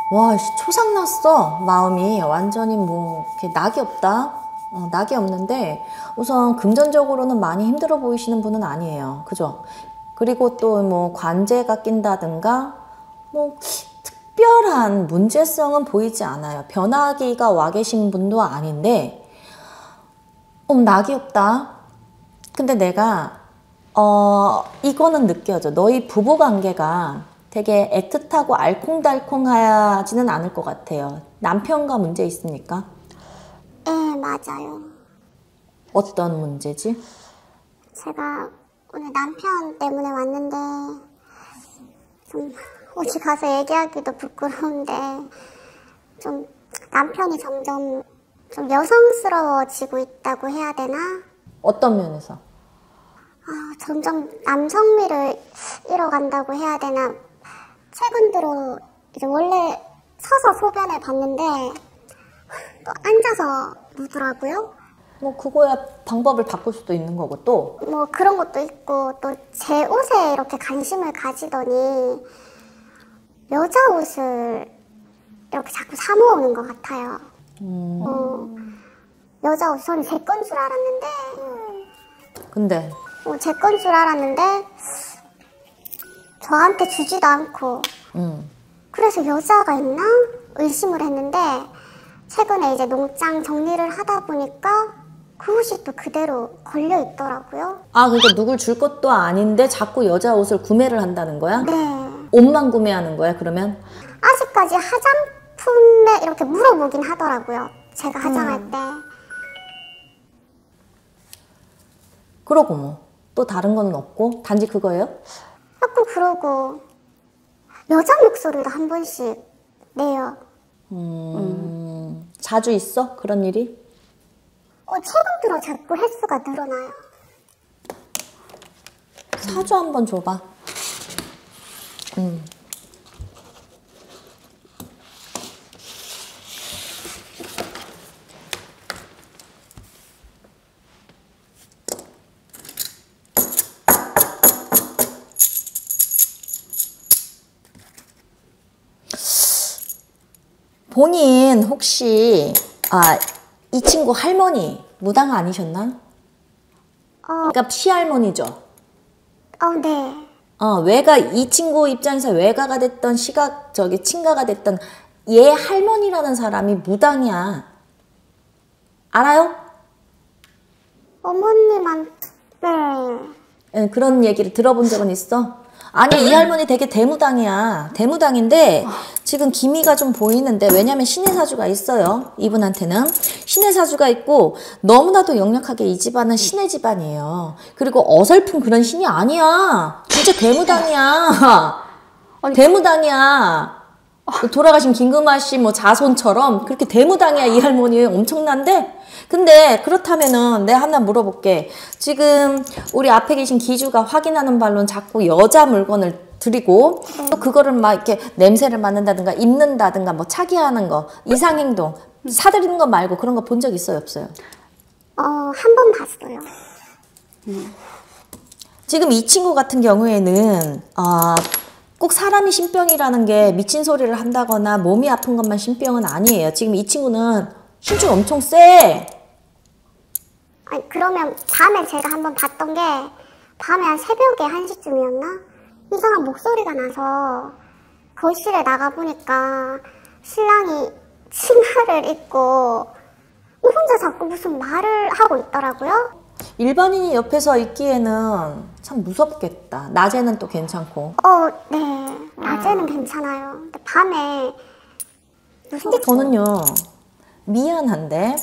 와, 초상 났어. 마음이 완전히 뭐 이렇게 낙이 없다. 낙이 없는데 우선 금전적으로는 많이 힘들어 보이시는 분은 아니에요. 그죠? 그리고 또 뭐 관제가 낀다든가 뭐 특별한 문제성은 보이지 않아요. 변화기가 와 계신 분도 아닌데 낙이 없다. 근데 내가 이거는 느껴져. 너희 부부관계가 되게 애틋하고 알콩달콩하지는 않을 것 같아요. 남편과 문제 있습니까? 네, 맞아요. 어떤 문제지? 제가 오늘 남편 때문에 왔는데 좀 어디 가서 얘기하기도 부끄러운데 좀 남편이 점점 좀 여성스러워지고 있다고 해야 되나? 어떤 면에서? 점점 남성미를 잃어간다고 해야 되나? 최근 들어 이제 원래 서서 소변을 봤는데 또 앉아서 누더라고요. 뭐 그거야 방법을 바꿀 수도 있는 거고 또 뭐 그런 것도 있고 또 제 옷에 이렇게 관심을 가지더니 여자 옷을 이렇게 자꾸 사 모으는 것 같아요. 여자 옷은 제 건 줄 알았는데 근데 제 건 줄 알았는데 저한테 주지도 않고 그래서 여자가 있나 의심을 했는데 최근에 이제 농장 정리를 하다 보니까 그 옷이 또 그대로 걸려 있더라고요. 그러니까 누굴 줄 것도 아닌데 자꾸 여자 옷을 구매를 한다는 거야? 네. 옷만 구매하는 거야 그러면? 아직까지 화장품에 이렇게 물어보긴 하더라고요. 제가 화장할 때. 그러고 뭐 또 다른 건 없고 단지 그거예요? 자꾸 그러고 여자 목소리도 한 번씩 내요. 자주 있어? 그런 일이? 최근 들어 자꾸 횟수가 늘어나요. 사주 한번 줘봐. 본인 혹시 이 친구 할머니 무당 아니셨나? 그러니까 시할머니죠. 네. 외가 이 친구 입장에서 외가가 됐던 친가가 됐던 얘 할머니라는 사람이 무당이야. 알아요? 어머님한테 그런 얘기를 들어본 적은 있어? 아니 이 할머니 되게 대무당이야. 대무당인데 지금 기미가 좀 보이는데 왜냐면 신의 사주가 있어요. 이분한테는 신의 사주가 있고 너무나도 역력하게 이 집안은 신의 집안이에요. 그리고 어설픈 그런 신이 아니야. 진짜 대무당이야. 대무당이야. 돌아가신 김금아 씨 뭐 자손처럼 그렇게 대무당이야. 이 할머니 엄청난데 근데 그렇다면은 내가 하나 물어볼게. 지금 우리 앞에 계신 기주가 확인하는 바로는 자꾸 여자 물건을 드리고 또 그거를 막 이렇게 냄새를 맡는다든가 입는다든가 뭐 차기하는 거 이상행동 사드리는 거 말고 그런 거 본 적 있어요 없어요? 한 번 봤어요. 지금 이 친구 같은 경우에는 꼭 사람이 신병이라는 게 미친 소리를 한다거나 몸이 아픈 것만 신병은 아니에요. 지금 이 친구는 신줄 엄청 세. 그러면 밤에 제가 한번 봤던 게 밤에 한 새벽에 1시쯤이었나? 이상한 목소리가 나서 거실에 나가보니까 신랑이 치마를 입고 혼자 자꾸 무슨 말을 하고 있더라고요. 일반인이 옆에서 있기에는 참 무섭겠다. 낮에는 또 괜찮고. 네. 낮에는 괜찮아요. 근데 밤에 근데 저는요 미안한데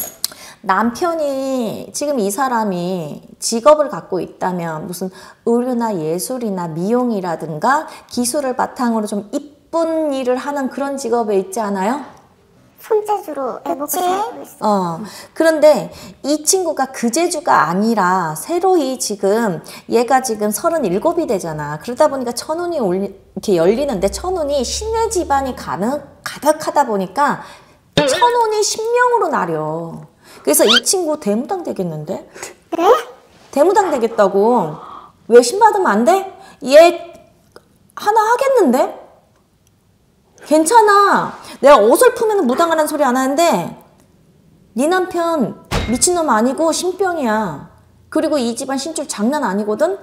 남편이 지금 이 사람이 직업을 갖고 있다면 무슨 의료나 예술이나 미용이라든가 기술을 바탕으로 좀 이쁜 일을 하는 그런 직업에 있지 않아요? 손재주로 애복을 하고 있어. 그런데 이 친구가 그 재주가 아니라 새로이 지금 얘가 지금 37이 되잖아. 그러다 보니까 천운이 이렇게 열리는데 천운이 신의 집안이 가득하다 보니까 천운이 신명으로 나려. 그래서 이 친구 대무당 되겠는데? 그래? 대무당 되겠다고. 왜 신받으면 안 돼? 얘 하나 하겠는데? 괜찮아. 내가 어설프면 무당하라는 소리 안 하는데 네 남편 미친놈 아니고 신병이야. 그리고 이 집안 신줄 장난 아니거든.